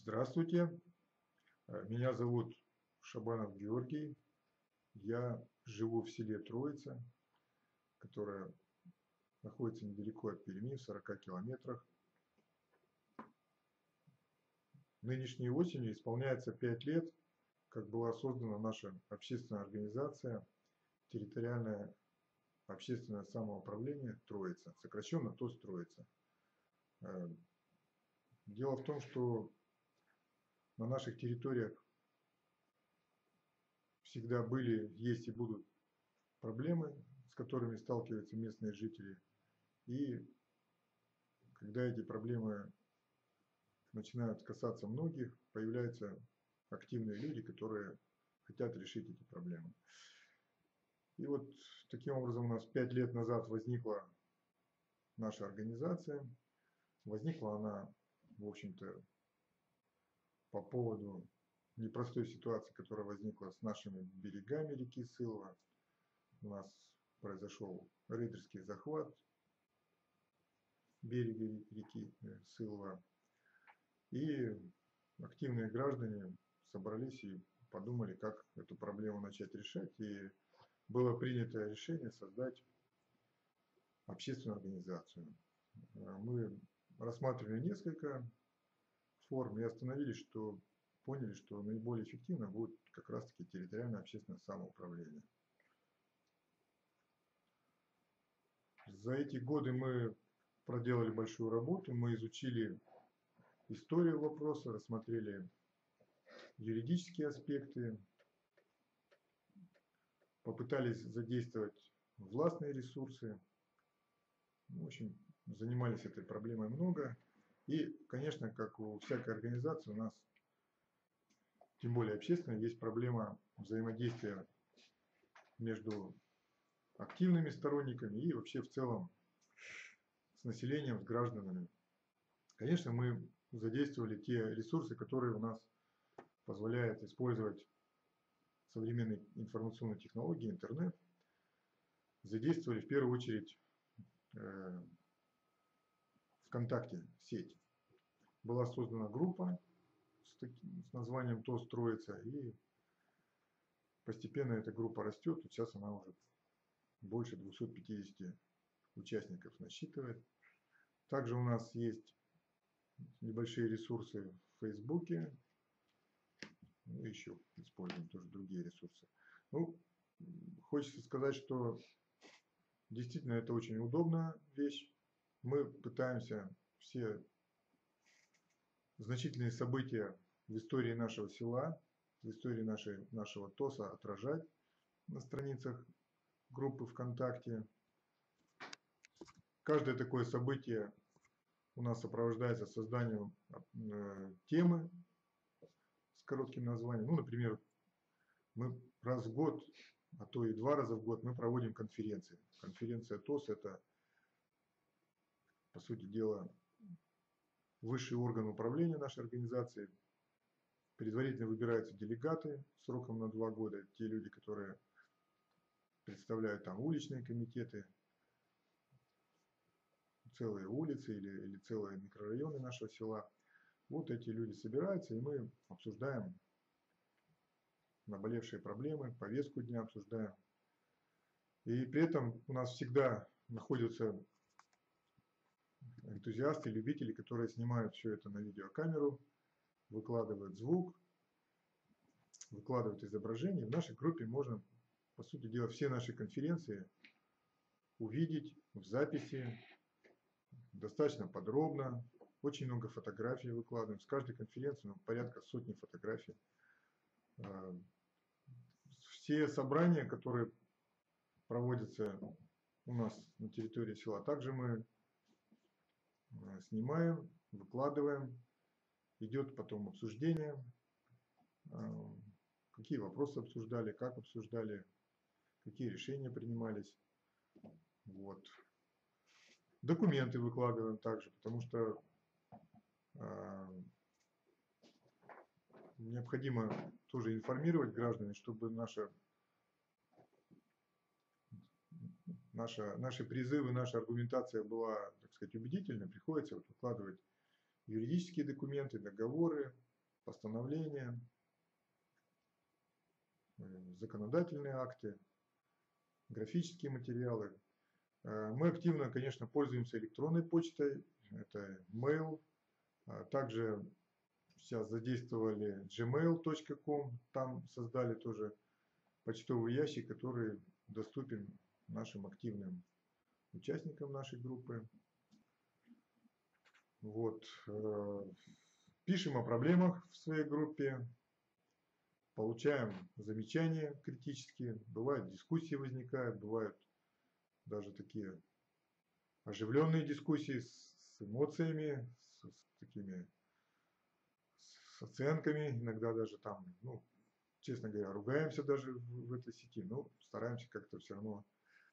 Здравствуйте, меня зовут Шабанов Георгий. Я живу в селе Троица, которое находится недалеко от Перми, в 40 километрах. Нынешней осенью исполняется 5 лет, как была создана наша общественная организация «Территориальное общественное самоуправление Троица», сокращенно ТОС Троица. Дело в том, что на наших территориях всегда были, есть и будут проблемы, с которыми сталкиваются местные жители. И когда эти проблемы начинают касаться многих, появляются активные люди, которые хотят решить эти проблемы. И вот таким образом у нас 5 лет назад возникла наша организация. Возникла она, в общем-то, по поводу непростой ситуации, которая возникла с нашими берегами реки Сылва. У нас произошел рейдерский захват берега реки Сылва. И активные граждане собрались и подумали, как эту проблему начать решать. И было принято решение создать общественную организацию. Мы рассматривали несколько форм и поняли, что наиболее эффективно будет как раз-таки территориальное общественное самоуправление. За эти годы мы проделали большую работу, мы изучили историю вопроса, рассмотрели юридические аспекты, попытались задействовать властные ресурсы. В общем, занимались этой проблемой много. И, конечно, как у всякой организации, у нас, тем более общественной, есть проблема взаимодействия между активными сторонниками и вообще в целом с населением, с гражданами. Конечно, мы задействовали те ресурсы, которые у нас позволяют использовать современные информационные технологии, интернет. Задействовали в первую очередь ВКонтакте сеть. Была создана группа с названием ТОС Троица, и постепенно эта группа растет. Сейчас она уже больше 250 участников насчитывает. Также у нас есть небольшие ресурсы в Фейсбуке. Ну, еще используем тоже другие ресурсы. Ну, хочется сказать, что действительно это очень удобная вещь. Мы пытаемся все значительные события в истории нашего села, в истории нашего ТОСа отражать на страницах группы ВКонтакте. Каждое такое событие у нас сопровождается созданием темы с коротким названием. Ну, например, мы раз в год, а то и 2 раза в год мы проводим конференции. Конференция ТОС – это, по сути дела, высший орган управления нашей организации. Предварительно выбираются делегаты сроком на 2 года, те люди, которые представляют там уличные комитеты, целые улицы или целые микрорайоны нашего села. Вот эти люди собираются, и мы обсуждаем наболевшие проблемы, повестку дня обсуждаем. И при этом у нас всегда находятся энтузиасты, любители, которые снимают все это на видеокамеру, выкладывают звук, выкладывают изображение. В нашей группе можно, по сути дела, все наши конференции увидеть в записи достаточно подробно. Очень много фотографий выкладываем. С каждой конференции порядка сотни фотографий. Все собрания, которые проводятся у нас на территории села, также мы снимаем, выкладываем. Идет потом обсуждение, какие вопросы обсуждали, как обсуждали, какие решения принимались. Вот. Документы выкладываем также, потому что необходимо тоже информировать граждан, чтобы наши призывы, наша аргументация была, так сказать, убедительной. Приходится выкладывать юридические документы, договоры, постановления, законодательные акты, графические материалы. Мы активно, конечно, пользуемся электронной почтой, это mail. Также сейчас задействовали gmail.com, там создали тоже почтовый ящик, который доступен нашим активным участникам нашей группы. Вот. Пишем о проблемах в своей группе, получаем замечания критические, бывают дискуссии возникают, бывают даже такие оживленные дискуссии с эмоциями, с оценками, иногда даже там, ну, честно говоря, ругаемся даже в этой сети, но стараемся как-то все равно,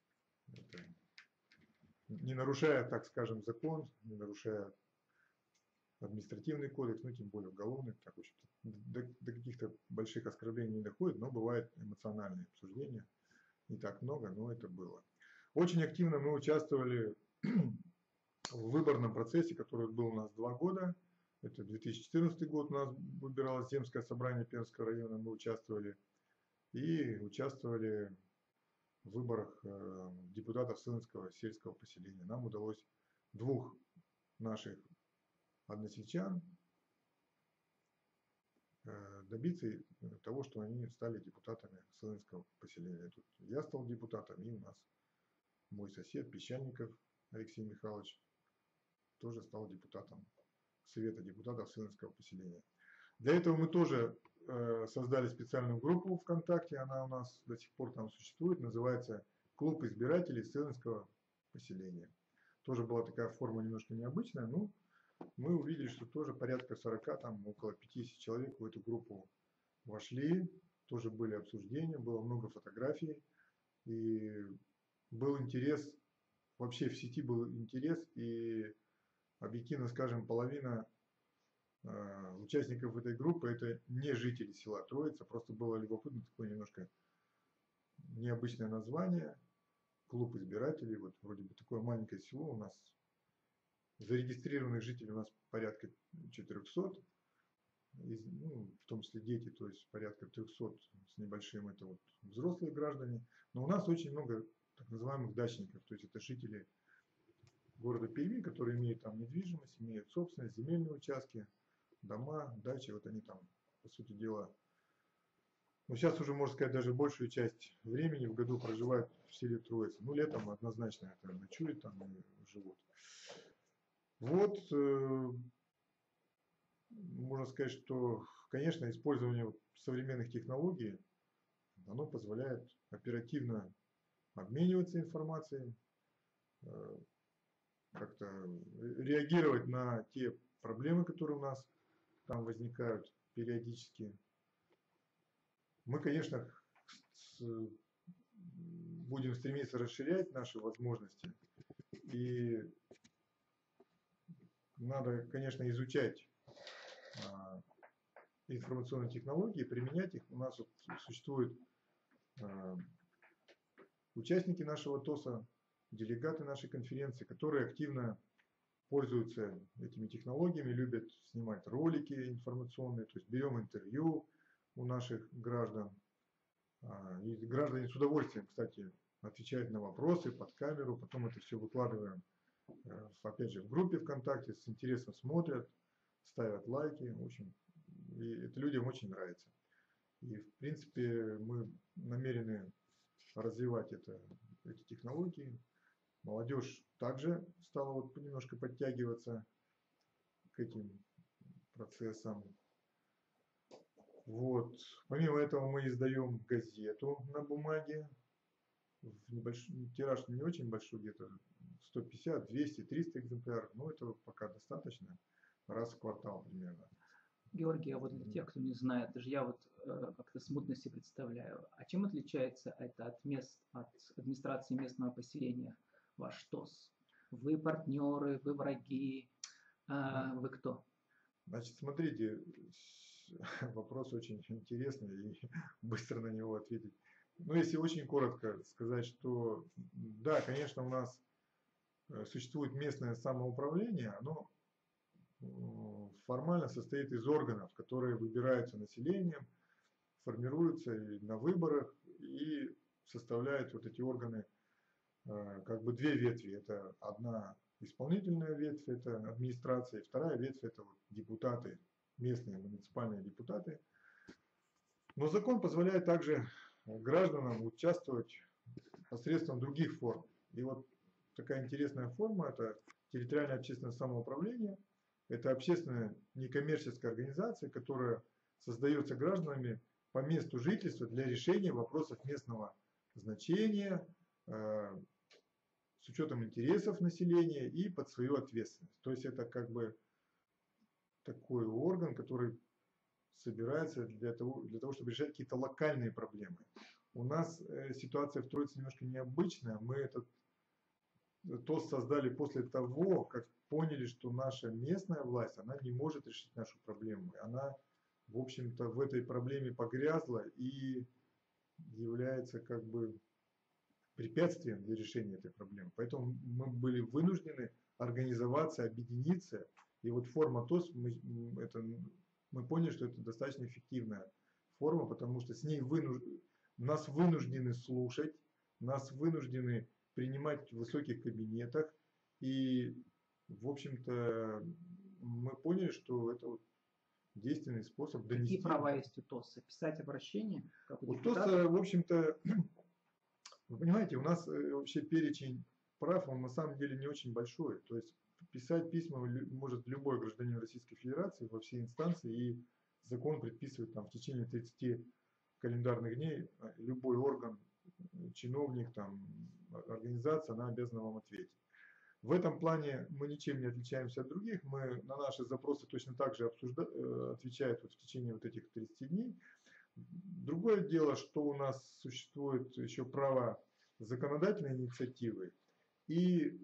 не нарушая, так скажем, закон, не нарушая административный кодекс, ну тем более уголовный, так, в общем-то, до каких-то больших оскорблений не доходит, но бывают эмоциональные обсуждения, не так много, но это было. Очень активно мы участвовали в выборном процессе, который был у нас 2 года. Это 2014 год, у нас выбиралось Земское собрание Пермского района, мы участвовали. И участвовали в выборах депутатов Сылынского сельского поселения. Нам удалось 2 наших односельчан добиться того, что они стали депутатами Сылынского поселения. Тут я стал депутатом, и у нас мой сосед Песчаников Алексей Михайлович тоже стал депутатом Совета депутатов Сылынского поселения. Для этого мы тоже создали специальную группу ВКонтакте, она у нас до сих пор там существует, называется «Клуб избирателей Сылынского поселения». Тоже была такая форма немножко необычная, но мы увидели, что тоже порядка 40, там около 50 человек в эту группу вошли, тоже были обсуждения, было много фотографий, и был интерес, вообще в сети был интерес, и объективно скажем, половина участников этой группы это не жители села Троица, просто было любопытно такое немножко необычное название, клуб избирателей, вот вроде бы такое маленькое село у нас, зарегистрированных жителей у нас порядка 400, ну, в том числе дети, то есть порядка 300 с небольшим, это вот взрослые граждане, но у нас очень много так называемых дачников, то есть это жители города Перми, которые имеют там недвижимость, имеют собственность, земельные участки, дома, дачи, вот они там, по сути дела, ну сейчас уже, можно сказать, даже большую часть времени в году проживают в селе Троица. Ну, летом однозначно это ночуют там и живут. Вот, можно сказать, что, конечно, использование современных технологий, оно позволяет оперативно обмениваться информацией, как-то реагировать на те проблемы, которые у нас там возникают периодически. Мы, конечно, будем стремиться расширять наши возможности. И надо, конечно, изучать информационные технологии, применять их. У нас вот существуют участники нашего ТОСа, делегаты нашей конференции, которые активно пользуются этими технологиями, любят снимать ролики информационные, то есть берем интервью у наших граждан. И граждане с удовольствием, кстати, отвечают на вопросы под камеру, потом это все выкладываем, опять же, в группе ВКонтакте, с интересом смотрят, ставят лайки, в общем, и это людям очень нравится. И, в принципе, мы намерены развивать эти технологии. Молодежь также стала вот немножко подтягиваться к этим процессам. Вот. Помимо этого мы издаем газету на бумаге. Тираж не очень большой, где-то 150, 200, 300 экземпляров. Но этого пока достаточно. Раз в квартал примерно. Георгий, а вот для тех, кто не знает, даже я вот как-то смутно себе представляю, а чем отличается это от администрации местного поселения, ваш ТОС? Вы партнеры, вы враги, вы кто? Значит, смотрите, вопрос очень интересный, и быстро на него ответить. Ну, если очень коротко сказать, что да, конечно, у нас существует местное самоуправление, оно формально состоит из органов, которые выбираются населением, формируются на выборах и составляют вот эти органы как бы две ветви. Это одна исполнительная ветвь, это администрация, и вторая ветвь это вот депутаты, местные муниципальные депутаты. Но закон позволяет также гражданам участвовать посредством других форм. И вот такая интересная форма – это территориальное общественное самоуправление. Это общественная некоммерческая организация, которая создается гражданами по месту жительства для решения вопросов местного значения, с учетом интересов населения и под свою ответственность. То есть это как бы такой орган, который собирается для того, чтобы решать какие-то локальные проблемы. У нас ситуация в Троице немножко необычная. Мы этот ТОС создали после того, как поняли, что наша местная власть, она не может решить нашу проблему. Она, в общем-то, в этой проблеме погрязла и является как бы препятствием для решения этой проблемы. Поэтому мы были вынуждены организоваться, объединиться. И вот форма ТОС, мы поняли, что это достаточно эффективная форма, потому что с ней нас вынуждены слушать, нас вынуждены принимать в высоких кабинетах. И, в общем-то, мы поняли, что это вот действенный способ донести. Какие права есть у ТОСа? Писать обращение? Как у ТОСа, в общем-то, вы понимаете, у нас вообще перечень прав, он на самом деле не очень большой. То есть писать письма может любой гражданин Российской Федерации во все инстанции, и закон предписывает там в течение 30 календарных дней любой орган, чиновник, там, организация, она обязана вам ответить. В этом плане мы ничем не отличаемся от других. Мы на наши запросы точно так же отвечают вот в течение вот этих 30 дней. Другое дело, что у нас существует еще право законодательной инициативы. И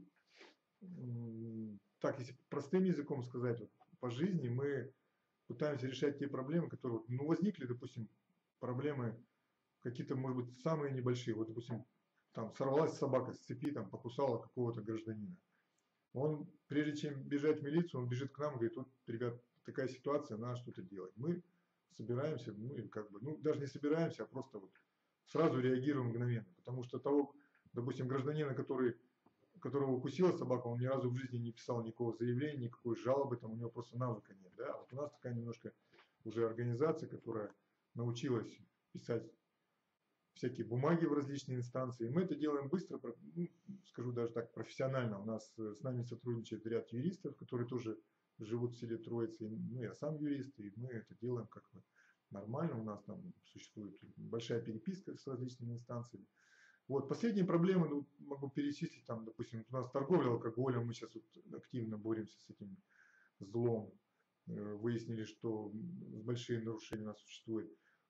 так, если простым языком сказать, вот, по жизни мы пытаемся решать те проблемы, которые возникли, допустим, проблемы какие-то, может быть, самые небольшие. Вот, допустим, там сорвалась собака с цепи, там покусала какого-то гражданина. Он, прежде чем бежать в милицию, он бежит к нам и говорит: вот, ребят, такая ситуация, надо что-то делать. Мы собираемся, даже не собираемся, а просто вот сразу реагируем мгновенно. Потому что того, допустим, гражданина, которого укусила собака, он ни разу в жизни не писал никакого заявления, никакой жалобы, там у него просто навыка нет. Да? Вот у нас такая немножко уже организация, которая научилась писать всякие бумаги в различные инстанции. Мы это делаем быстро, скажу даже так, профессионально. У нас с нами сотрудничает ряд юристов, которые тоже живут в селе Троице. Я сам юрист, и мы это делаем как бы нормально. У нас там существует большая переписка с различными инстанциями. Вот, последние проблемы, могу перечислить, там, допустим, у нас торговля алкоголем, мы сейчас вот активно боремся с этим злом. Выяснили, что большие нарушения у нас существуют.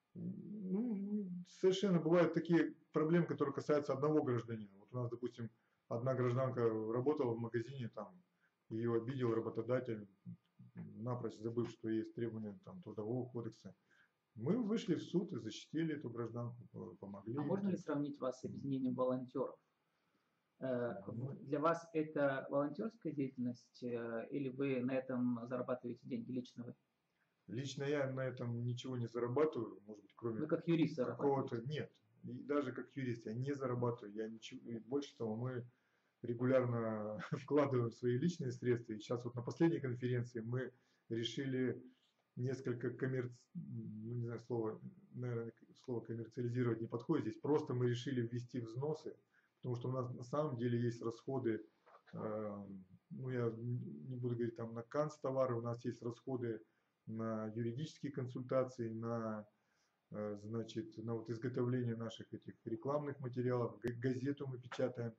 Совершенно бывают такие проблемы, которые касаются одного гражданина. Вот у нас, допустим, одна гражданка работала в магазине, там ее обидел работодатель, напрочь забыв, что есть требования там, Трудового кодекса. Мы вышли в суд и защитили эту гражданку, помогли. А можно ли сравнить вас с объединением волонтеров? Для вас это волонтерская деятельность или вы на этом зарабатываете деньги, лично вы? Лично я на этом ничего не зарабатываю, может быть, кроме вы как юрист какого-то... Нет, и даже как юрист я не зарабатываю. Я ничего... И больше того, мы регулярно вкладываем свои личные средства. И сейчас вот на последней конференции мы решили несколько не знаю, наверное, слово коммерциализировать не подходит здесь. Просто мы решили ввести взносы, потому что у нас на самом деле есть расходы, я не буду говорить там на канцтовары, у нас есть расходы на юридические консультации, на вот изготовление наших этих рекламных материалов, газету мы печатаем,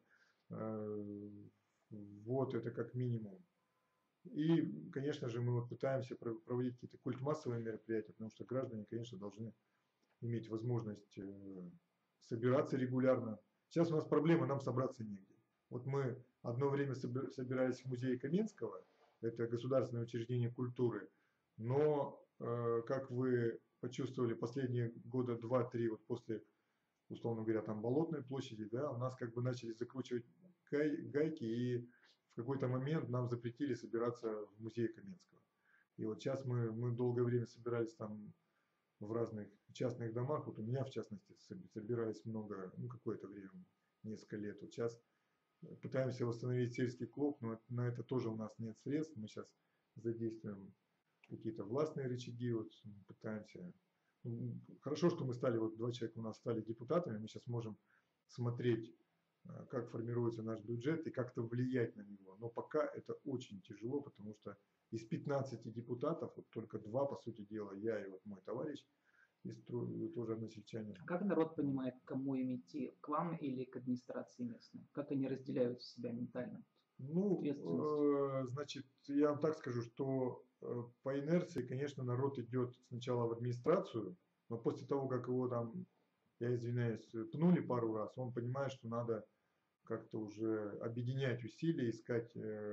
вот это как минимум. И, конечно же, мы пытаемся проводить какие-то культмассовые мероприятия, потому что граждане, конечно, должны иметь возможность собираться регулярно. Сейчас у нас проблема, нам собраться негде. Вот мы одно время собирались в музее Каменского, это государственное учреждение культуры, но, как вы почувствовали, последние года 2-3, вот после, условно говоря, там Болотной площади, да, у нас как бы начали закручивать гайки, и в какой-то момент нам запретили собираться в музее Каменского. И вот сейчас мы долгое время собирались там в разных частных домах. Вот у меня, в частности, собирались много, ну, какое-то время, несколько лет. Вот сейчас пытаемся восстановить сельский клуб, но на это тоже у нас нет средств. Мы сейчас задействуем какие-то властные рычаги, вот пытаемся. Хорошо, что мы стали, вот 2 человека у нас стали депутатами, мы сейчас можем смотреть, как формируется наш бюджет и как-то влиять на него. Но пока это очень тяжело, потому что из 15 депутатов, вот только 2, по сути дела, я и вот мой товарищ, тоже односельчане. А как народ понимает, к кому им идти, к вам или к администрации местной? Как они разделяют себя ментально? Ну, значит, я вам так скажу, что по инерции, конечно, народ идет сначала в администрацию, но после того, как его там, я извиняюсь, пнули пару раз, он понимает, что надо как-то уже объединять усилия, искать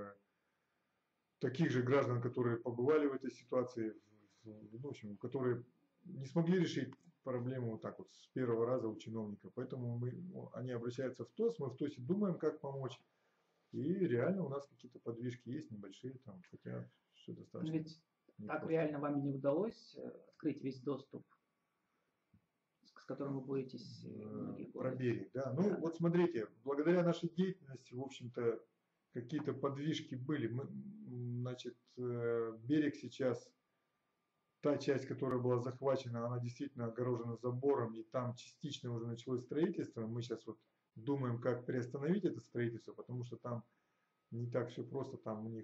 таких же граждан, которые побывали в этой ситуации, в общем, которые не смогли решить проблему вот так вот с первого раза у чиновника. Поэтому они обращаются в ТОС, мы в ТОСе думаем, как помочь. И реально у нас какие-то подвижки есть небольшие там, хотя все достаточно. Но ведь так неплохо. реально вам не удалось открыть весь доступ, с которым вы боретесь многие годы. Про берег, да. Ну, Да. вот смотрите, благодаря нашей деятельности, в общем-то, какие-то подвижки были. Значит, берег сейчас, та часть, которая была захвачена, она действительно огорожена забором, и там частично уже началось строительство. Мы сейчас вот думаем, как приостановить это строительство, потому что там не так все просто, там у них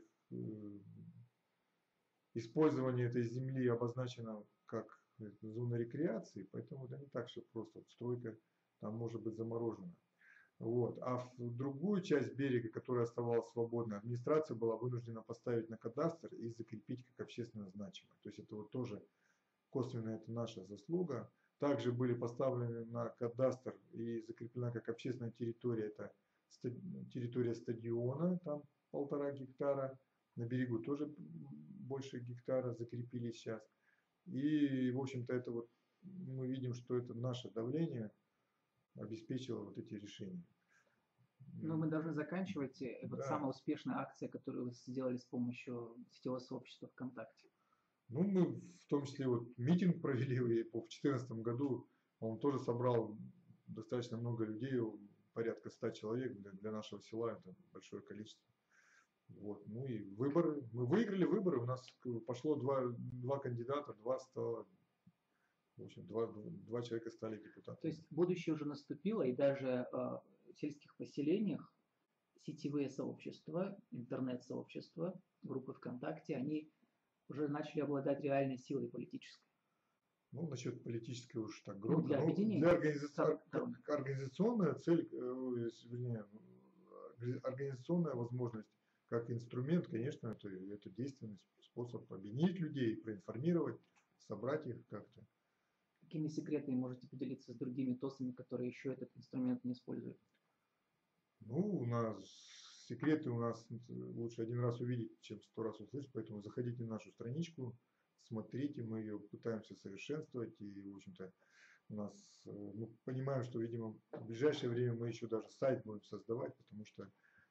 использование этой земли обозначено как зона рекреации, поэтому это не так все просто. Стройка там может быть заморожена. Вот. А в другую часть берега, которая оставалась свободной, администрация была вынуждена поставить на кадастр и закрепить как общественно значимое. То есть это вот тоже косвенно это наша заслуга. Также были поставлены на кадастр и закреплена как общественная территория, это территория стадиона, там 1,5 гектара, на берегу тоже больше гектара закрепили сейчас. И, в общем-то, это вот мы видим, что это наше давление обеспечило вот эти решения. Но мы должны заканчивать. Вот Да. самая успешная акция, которую вы сделали с помощью сетевого сообщества ВКонтакте. Ну, мы в том числе вот митинг провели и в 2014 году, он тоже собрал достаточно много людей, порядка 100 человек, для нашего села это большое количество. Вот. Ну и выборы, мы выиграли выборы, у нас пошло два кандидата, 2 стало, в общем, два человека стали депутатами. То есть будущее уже наступило, и даже в сельских поселениях сетевые сообщества, интернет-сообщества, группы ВКонтакте, они уже начали обладать реальной силой политической. Ну, насчет политической уж так громко. Для объединения. Для организационная цель, вернее, организационная возможность как инструмент, конечно, это действенный способ объединить людей, проинформировать, собрать их как-то. Какими секретами можете поделиться с другими ТОСами, которые еще этот инструмент не используют? Ну, у нас секреты у нас лучше один раз увидеть, чем 100 раз услышать, поэтому заходите на нашу страничку, смотрите, мы ее пытаемся совершенствовать, и, в общем-то, у нас, мы понимаем, что, видимо, в ближайшее время мы еще даже сайт будем создавать, потому что,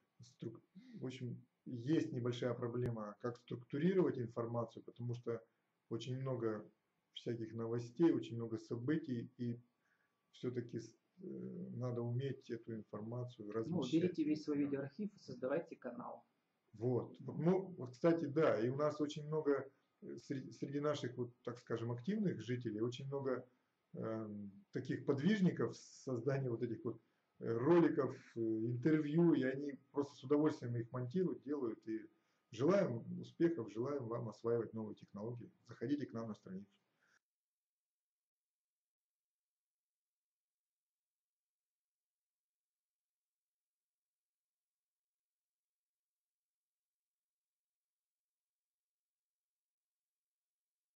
в общем, есть небольшая проблема, как структурировать информацию, потому что очень много всяких новостей, очень много событий, и все-таки надо уметь эту информацию размещать. Ну, берите весь свой видеоархив и создавайте канал. Вот. Ну, вот, кстати, да, и у нас очень много, среди наших, вот, так скажем, активных жителей, очень много таких подвижников создания вот этих вот роликов, интервью, и они просто с удовольствием их монтируют, делают. И желаем успехов, желаем вам осваивать новые технологии. Заходите к нам на страницу.